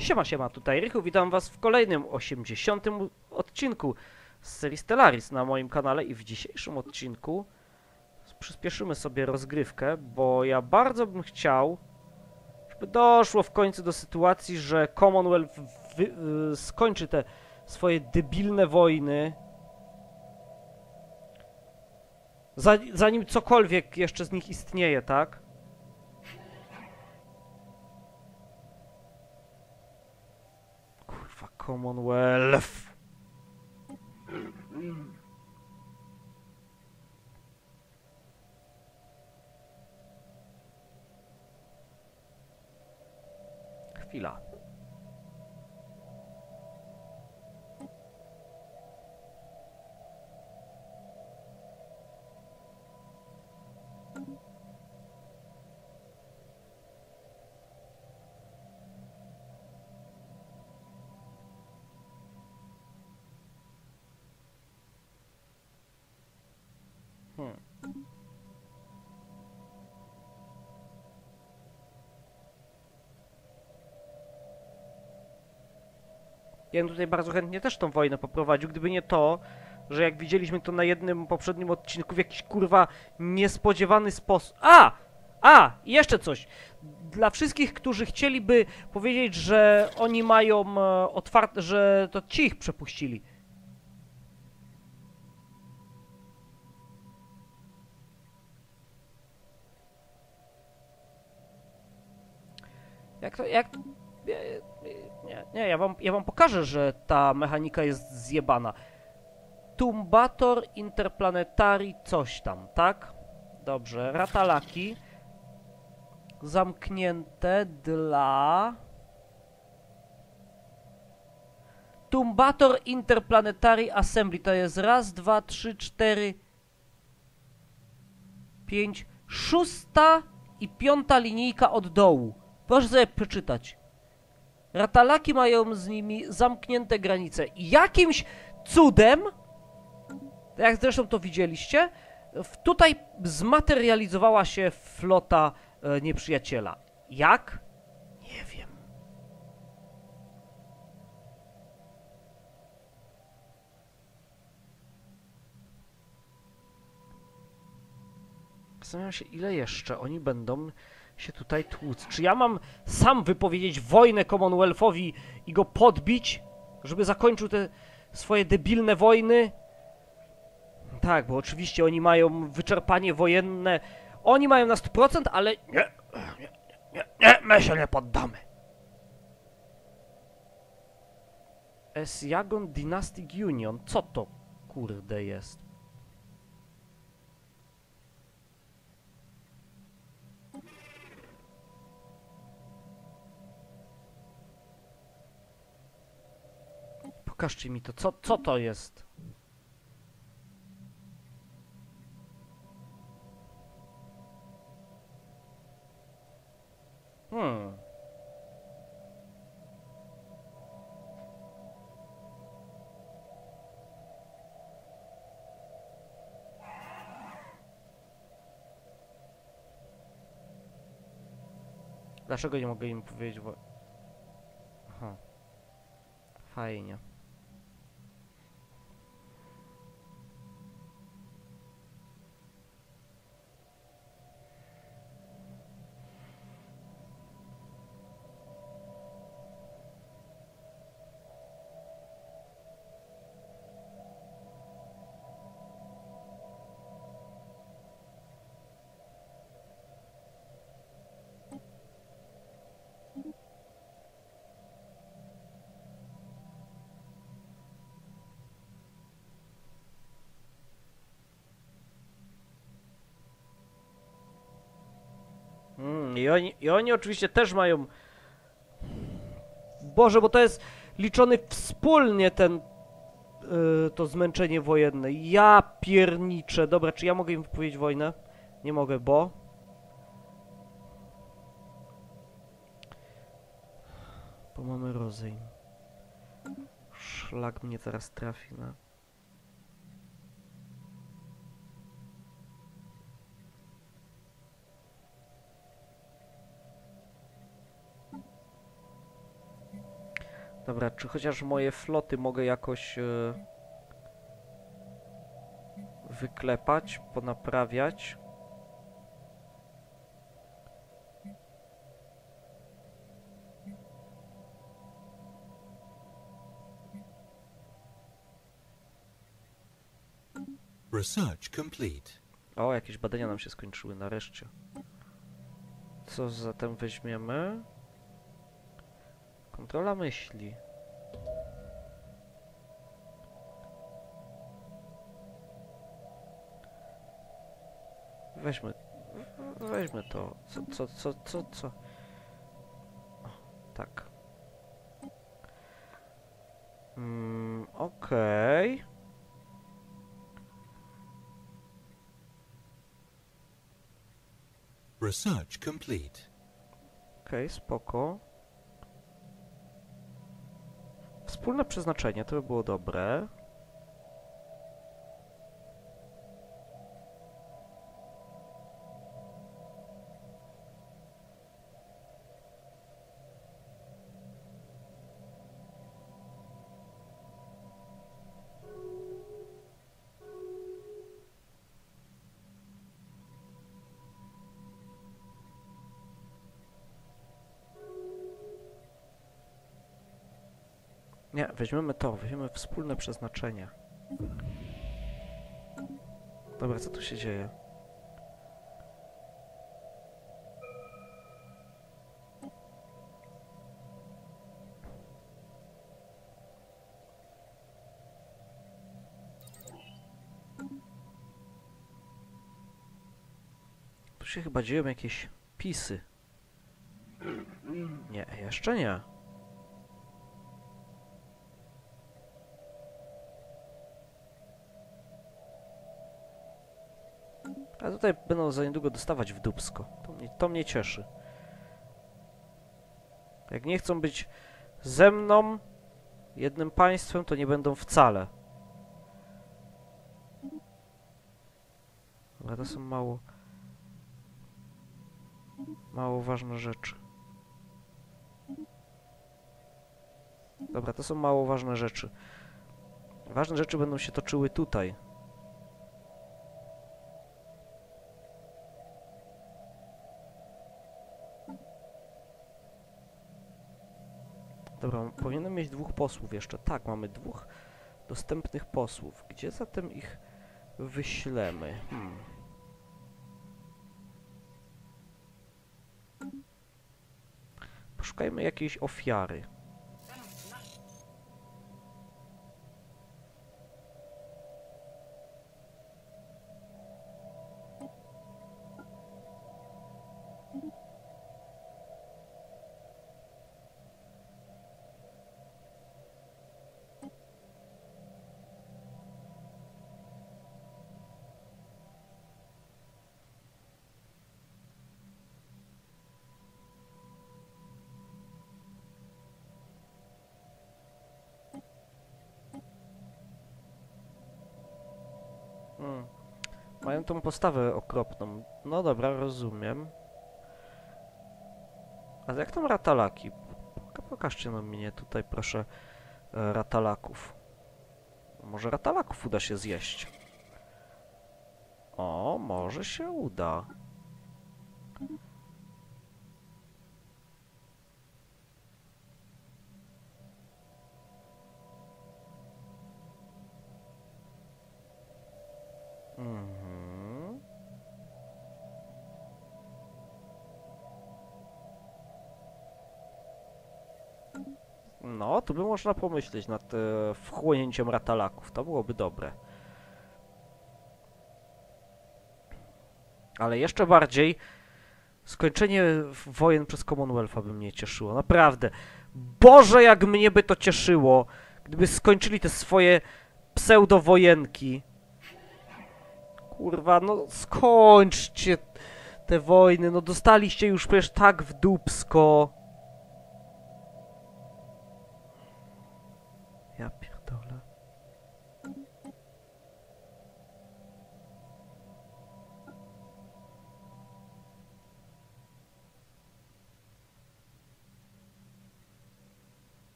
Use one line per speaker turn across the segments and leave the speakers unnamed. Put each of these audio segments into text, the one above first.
Siema, tutaj Rychu, witam was w kolejnym 80. odcinku z serii Stellaris na moim kanale i w dzisiejszym odcinku przyspieszymy sobie rozgrywkę, bo ja bardzo bym chciał, żeby doszło w końcu do sytuacji, że Commonwealth skończy te swoje debilne wojny, zanim cokolwiek jeszcze z nich istnieje, tak? Commonwealth. Chwila. Ja bym tutaj bardzo chętnie też tą wojnę poprowadził, gdyby nie to, że jak widzieliśmy to na jednym poprzednim odcinku w jakiś kurwa niespodziewany sposób. I jeszcze coś. Dla wszystkich, którzy chcieliby powiedzieć, że oni mają otwarte, że to ci ich przepuścili. Nie, ja wam pokażę, że ta mechanika jest zjebana. Tumbator Interplanetary coś tam, tak? Dobrze, ratalaki zamknięte dla... Tumbator Interplanetary Assembly to jest raz, dwa, trzy, cztery, pięć, szósta i piąta linijka od dołu. Proszę sobie przeczytać. Ratalaki mają z nimi zamknięte granice. I jakimś cudem, jak zresztą to widzieliście, tutaj zmaterializowała się flota nieprzyjaciela. Jak? Nie wiem. Zastanawiam się, ile jeszcze oni będą się tutaj tłuc. Czy ja mam sam wypowiedzieć wojnę Commonwealthowi i go podbić, żeby zakończył te swoje debilne wojny? Tak, bo oczywiście oni mają wyczerpanie wojenne. Oni mają na 100%, ale nie, my się nie poddamy. Esjagon Dynastic Union. Co to kurde jest? Pokażcie mi to. Co to jest? Dlaczego nie mogę im powiedzieć, bo... Aha. Fajnie. I oni oczywiście też mają... Boże, bo to jest liczony wspólnie ten... to zmęczenie wojenne. Ja pierniczę. Dobra, czy ja mogę im wypowiedzieć wojnę? Nie mogę, bo... Bo mamy rozejm. Szlak mnie teraz trafi, no. Dobra, czy chociaż moje floty mogę jakoś wyklepać, ponaprawiać?
Research complete.
O, jakieś badania nam się skończyły, nareszcie. Co zatem weźmiemy? Kontrola myśli. Weźmy... Weźmy to. Co? O, tak. Okej.
Research complete.
Okej, spoko. Wspólne przeznaczenie, to by było dobre. Nie, weźmiemy to, weźmiemy wspólne przeznaczenie. Dobra, co tu się dzieje? Tu się chyba dzieją jakieś pisy. Nie, jeszcze nie. A tutaj będą za niedługo dostawać w dupsko. To mnie cieszy. Jak nie chcą być ze mną, jednym państwem, to nie będą wcale. Dobra, to są mało ważne rzeczy. Dobra, to są mało ważne rzeczy. Ważne rzeczy będą się toczyły tutaj. Dobra, powinienem mieć 2 posłów jeszcze. Tak, mamy 2 dostępnych posłów. Gdzie zatem ich wyślemy? Poszukajmy jakiejś ofiary. Mają tą postawę okropną. No dobra, rozumiem. Ale jak tam ratalaki? Pokażcie nam mnie tutaj, proszę, ratalaków. Może ratalaków uda się zjeść. O, może się uda. No, tu by można pomyśleć nad wchłonięciem ratalaków. To byłoby dobre. Ale jeszcze bardziej skończenie wojen przez Commonwealtha by mnie cieszyło. Naprawdę. Boże, jak mnie by to cieszyło, gdyby skończyli te swoje pseudowojenki. Kurwa, no skończcie te wojny. No dostaliście już przecież tak w dupsko. Ja pierdolę.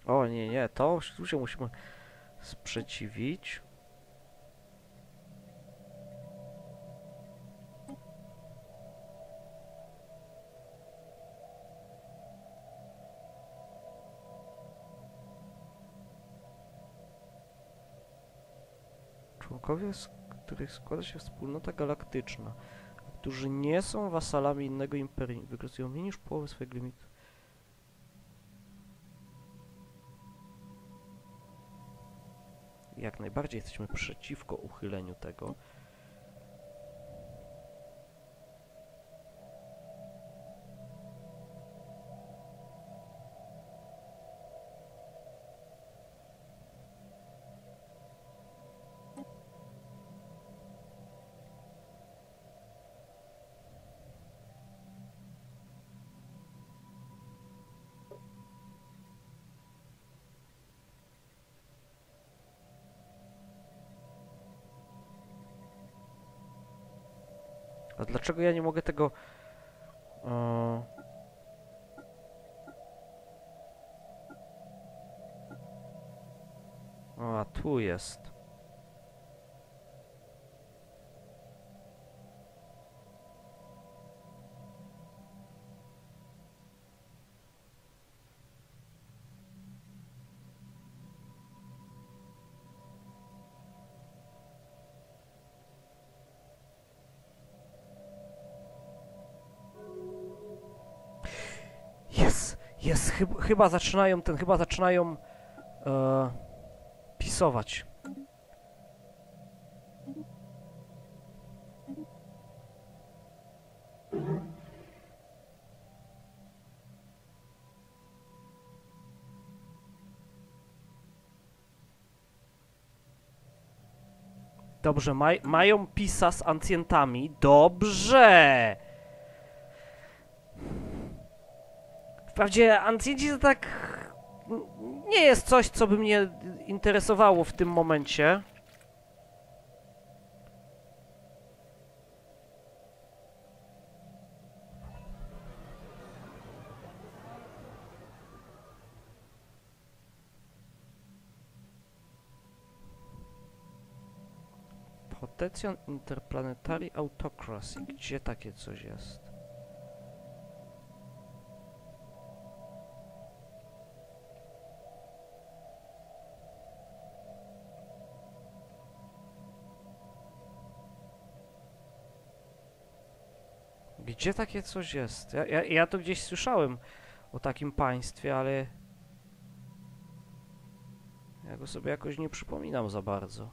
O nie, nie, to tu się musimy sprzeciwić. Członkowie, z których składa się wspólnota galaktyczna, którzy nie są wasalami innego imperium, wykorzystują mniej niż połowę swojego limitu. Jak najbardziej jesteśmy przeciwko uchyleniu tego. A dlaczego ja nie mogę tego... O, a tu jest. Jest, chyba zaczynają chyba zaczynają pisować. Dobrze, mają pisa z ancjentami. Dobrze! Wprawdzie ancjenci to tak... nie jest coś, co by mnie interesowało w tym momencie. Protection Interplanetary Autocracy. Gdzie takie coś jest? Gdzie takie coś jest? Ja to gdzieś słyszałem o takim państwie, ale... ja go sobie jakoś nie przypominam za bardzo.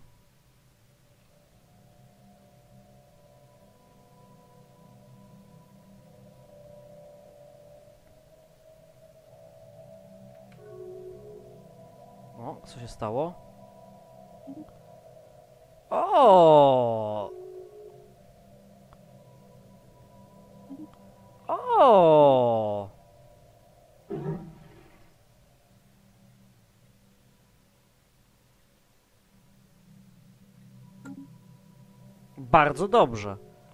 O, co się stało? O! O! Bardzo dobrze.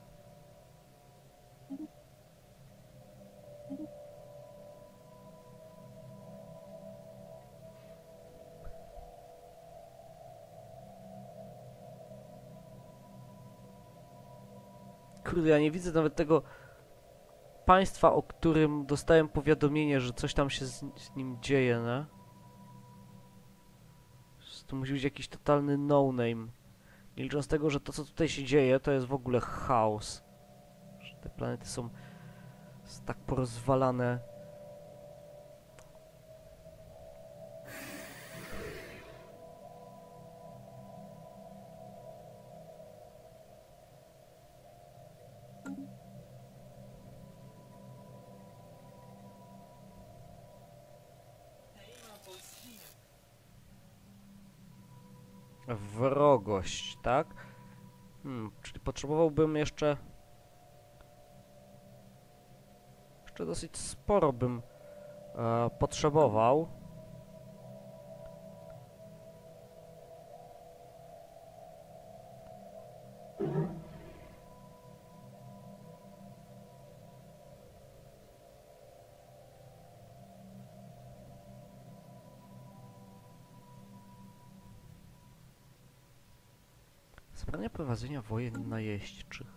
Kurde, ja nie widzę nawet tego państwa, o którym dostałem powiadomienie, że coś tam się z nim dzieje, ne? To musi być jakiś totalny no-name. Nie licząc tego, że to, co tutaj się dzieje, to jest w ogóle chaos. Że te planety są tak porozwalane. Wrogość, tak? Czyli potrzebowałbym jeszcze dosyć sporo bym potrzebował. Wzbrania prowadzenia wojen najeźdźczych.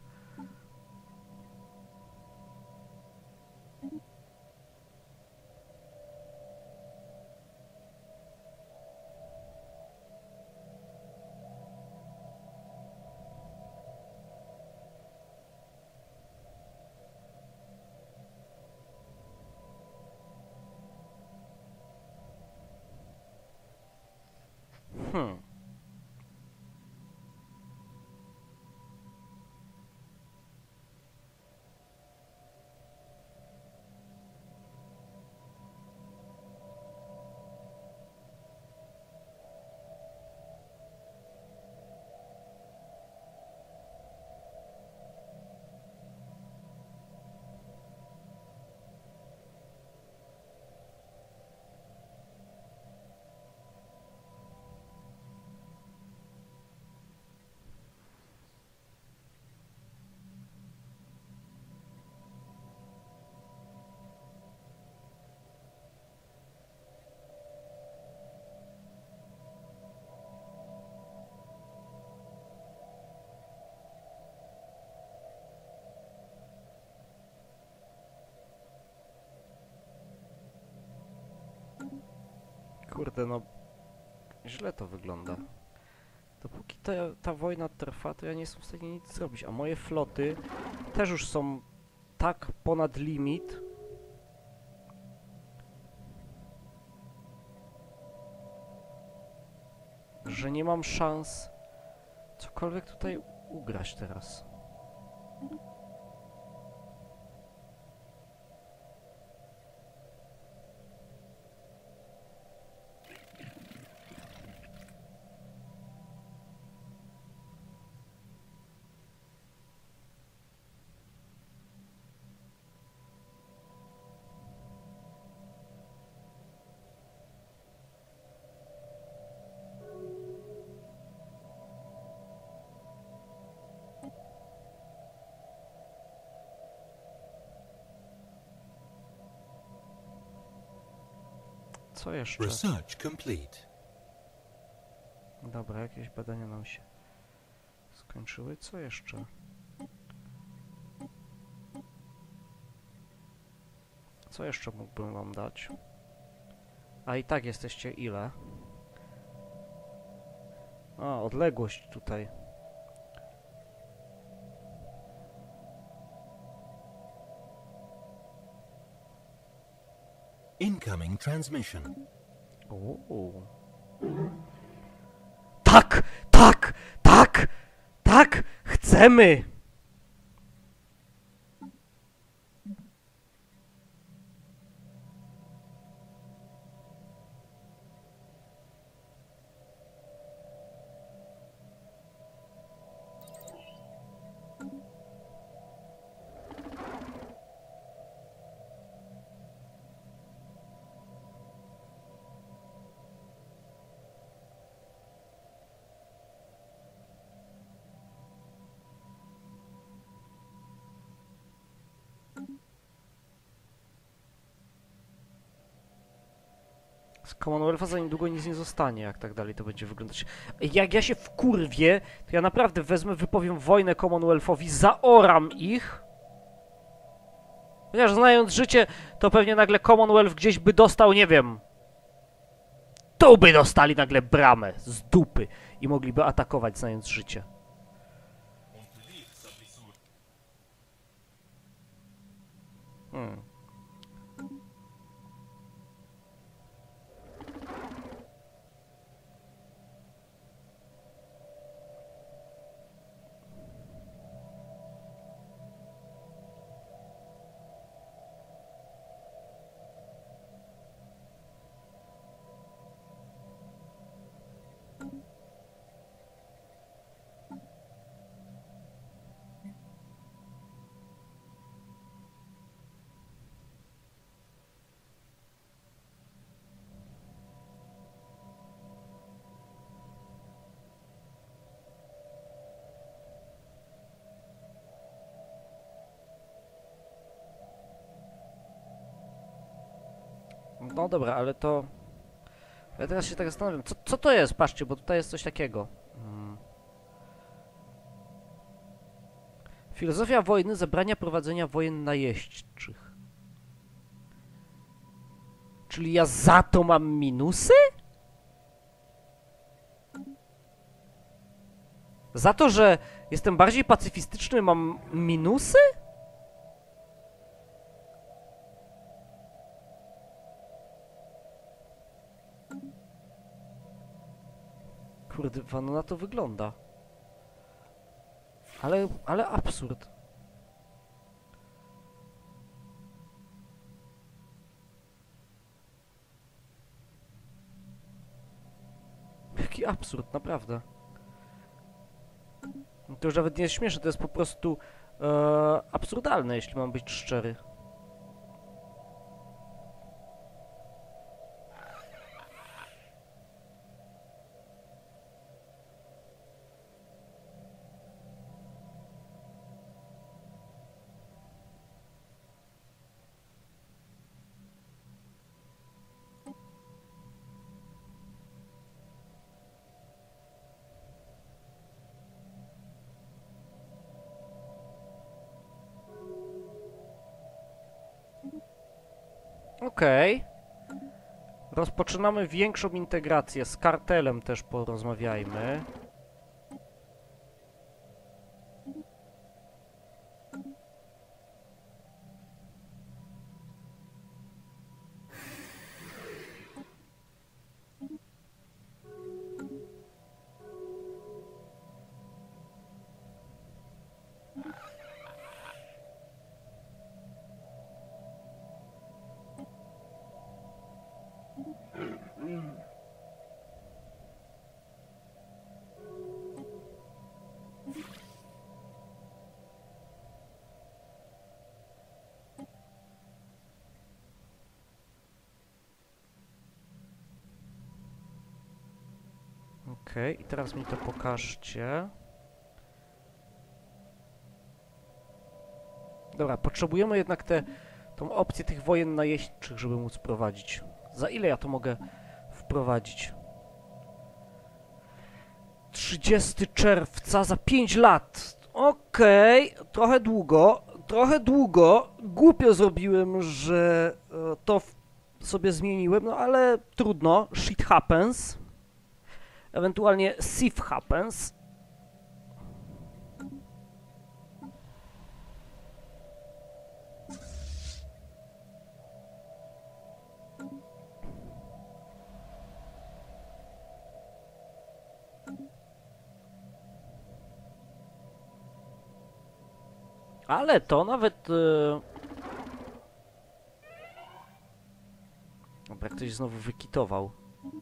Kurde, no... źle to wygląda. Dopóki ta wojna trwa, to ja nie jestem w stanie nic zrobić, a moje floty też już są tak ponad limit, że nie mam szans cokolwiek tutaj ugrać teraz. Co jeszcze?
Research complete.
Dobra, jakieś badania nam się skończyły. Co jeszcze? Co jeszcze mógłbym wam dać? A i tak jesteście ile? A, odległość tutaj.
Incoming transmission.
Uuu. Tak! Tak! Tak! Tak! Chcemy! Z Commonwealtha za niedługo nic nie zostanie, jak tak dalej to będzie wyglądać. Jak ja się wkurwię, to ja naprawdę wezmę, wypowiem wojnę Commonwealthowi, zaoram ich. Chociaż znając życie, to pewnie nagle Commonwealth gdzieś by dostał, nie wiem... Tu by dostali nagle bramę z dupy i mogliby atakować, znając życie. No dobra, ale to... Ja teraz się tak zastanawiam, co to jest? Patrzcie, bo tutaj jest coś takiego. Filozofia wojny zabrania prowadzenia wojen najeźdźczych. Czyli ja za to mam minusy? Za to, że jestem bardziej pacyfistyczny, mam minusy? Kurde, no na to wygląda. Ale absurd. Jaki absurd, naprawdę. To już nawet nie jest śmieszne, to jest po prostu absurdalne, jeśli mam być szczery. Okej. Rozpoczynamy większą integrację. Z kartelem też porozmawiajmy. Okej, i teraz mi to pokażcie. Dobra, potrzebujemy jednak tą opcję tych wojen najeźdźczych, żeby móc prowadzić. Za ile ja to mogę wprowadzić? 30 czerwca za 5 lat. Okej, trochę długo, trochę długo. Głupio zrobiłem, że to sobie zmieniłem, no ale trudno. Shit happens. Ewentualnie Sif happens. Ale to nawet... Dobra, ktoś znowu wykitował.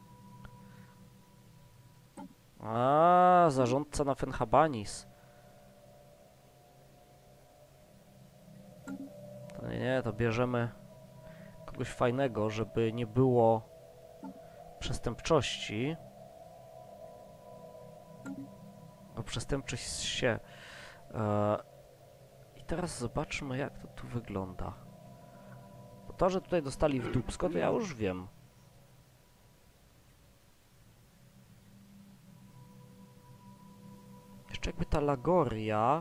A, zarządca na Fenhabanis. To nie, to bierzemy kogoś fajnego, żeby nie było przestępczości. Bo przestępczość się... I teraz zobaczmy, jak to tu wygląda. Bo to, że tutaj dostali w dupsko, to ja już wiem. Jeszcze jakby ta Lagoria...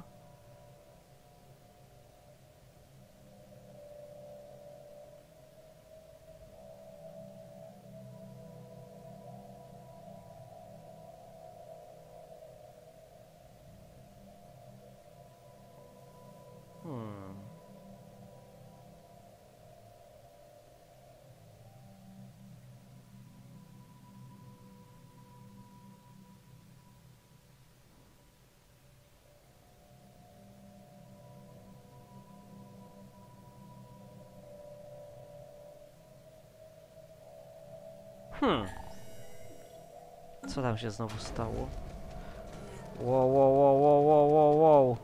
Co tam się znowu stało? Wow, wow, wow, wow, wow, wow, wow.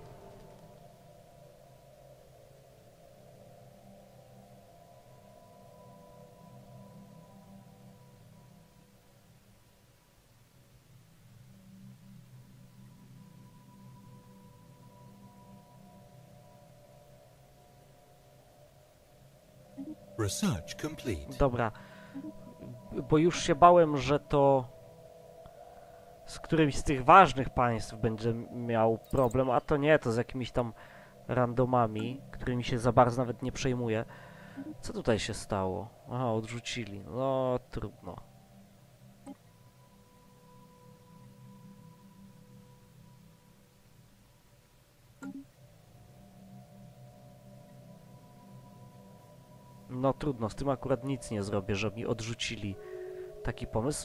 Research complete.
Dobra, bo już się bałem, że to z którymś z tych ważnych państw będzie miał problem, a to nie, to z jakimiś tam randomami, którymi się za bardzo nawet nie przejmuję. Co tutaj się stało? Aha, odrzucili. No, trudno. No trudno, z tym akurat nic nie zrobię, że mi odrzucili taki pomysł.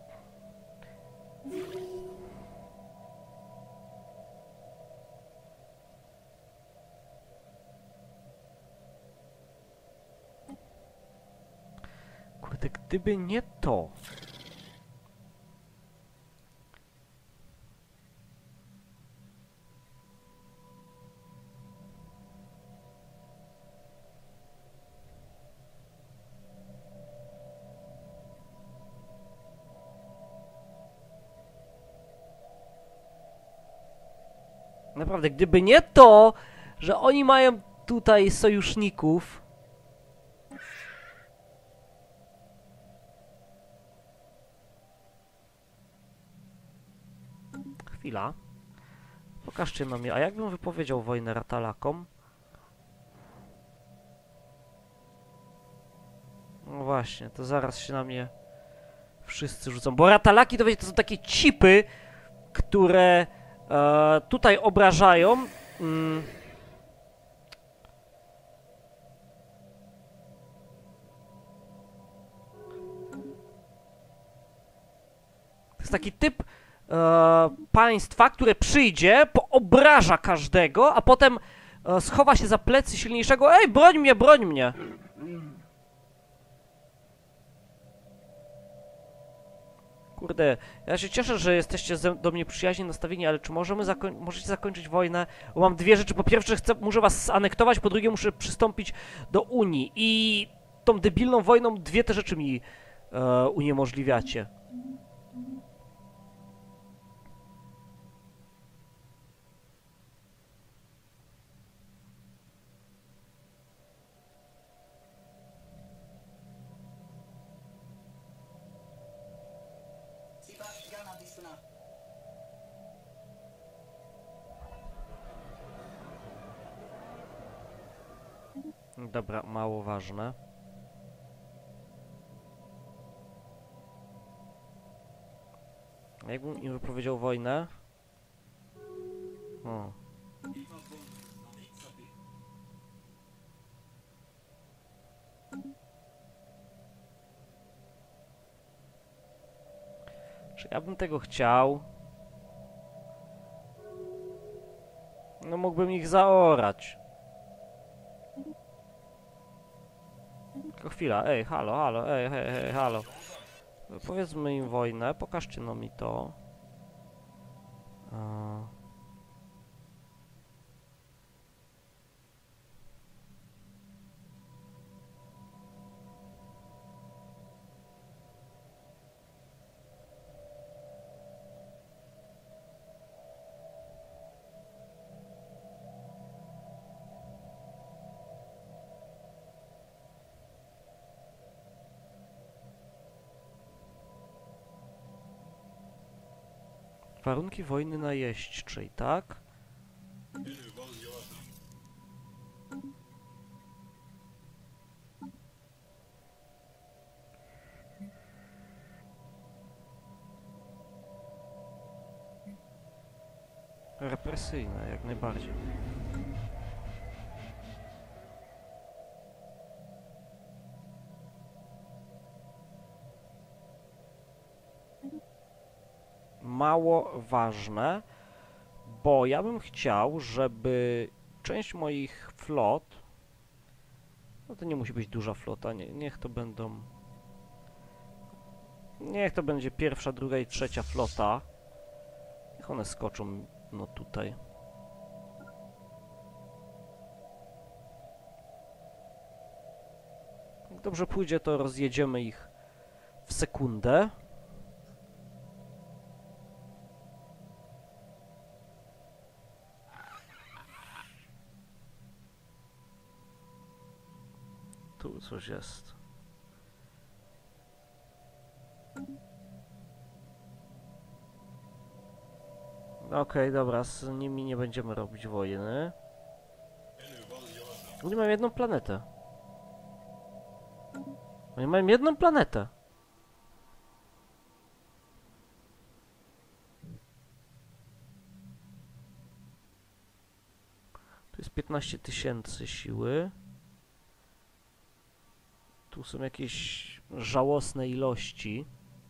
Kurde, gdyby nie to... Naprawdę, gdyby nie to, że oni mają tutaj sojuszników... Chwila. Pokażcie na mnie, a jakbym wypowiedział wojnę Ratalakom? No właśnie, to zaraz się na mnie wszyscy rzucą, bo Ratalaki to, wiecie, to są takie cipy, które tutaj obrażają. To jest taki typ państwa, które przyjdzie, poobraża każdego, a potem schowa się za plecy silniejszego. Ej, broń mnie, broń mnie! Kurde, ja się cieszę, że jesteście do mnie przyjaźnie nastawieni, ale czy możecie zakończyć wojnę? Bo mam dwie rzeczy. Po pierwsze, muszę was zanektować, po drugie, muszę przystąpić do Unii. I tą debilną wojną dwie te rzeczy mi uniemożliwiacie. Dobra, mało ważne. Jakbym im wypowiedział wojnę? O. Czy ja bym tego chciał? No mógłbym ich zaorać. Tylko chwila, ej, halo, halo, ej, hej, hej, halo. Powiedzmy im wojnę, pokażcie no mi to. Warunki wojny najeźdźczej, tak? Represyjne, jak najbardziej. Mało ważne, bo ja bym chciał, żeby część moich flot, no to nie musi być duża flota, niech to będą, niech to będzie pierwsza, druga i trzecia flota, niech one skoczą, no tutaj. Jak dobrze pójdzie, to rozjedziemy ich w sekundę. Tu coś jest. Okej, dobra, z nimi nie będziemy robić wojny. Oni mają jedną planetę. Oni mają jedną planetę. Tu jest 15 000 siły. Tu są jakieś żałosne ilości.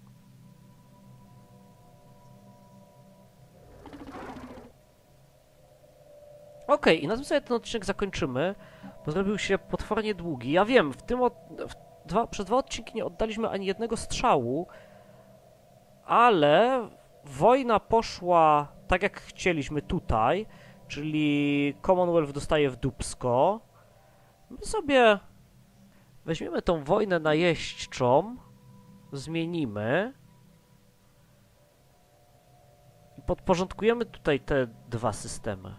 Okej, i na tym sobie ten odcinek zakończymy, bo zrobił się potwornie długi. Ja wiem, przez 2 odcinki nie oddaliśmy ani jednego strzału, ale wojna poszła tak jak chcieliśmy tutaj, czyli Commonwealth dostaje w dupsko. My sobie weźmiemy tą wojnę najeźdźczą, zmienimy i podporządkujemy tutaj te 2 systemy.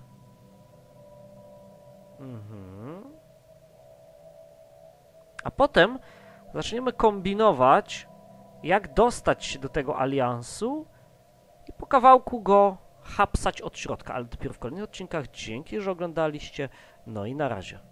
A potem zaczniemy kombinować, jak dostać się do tego aliansu i po kawałku go hapsać od środka, ale dopiero w kolejnych odcinkach. Dzięki, że oglądaliście. No i na razie.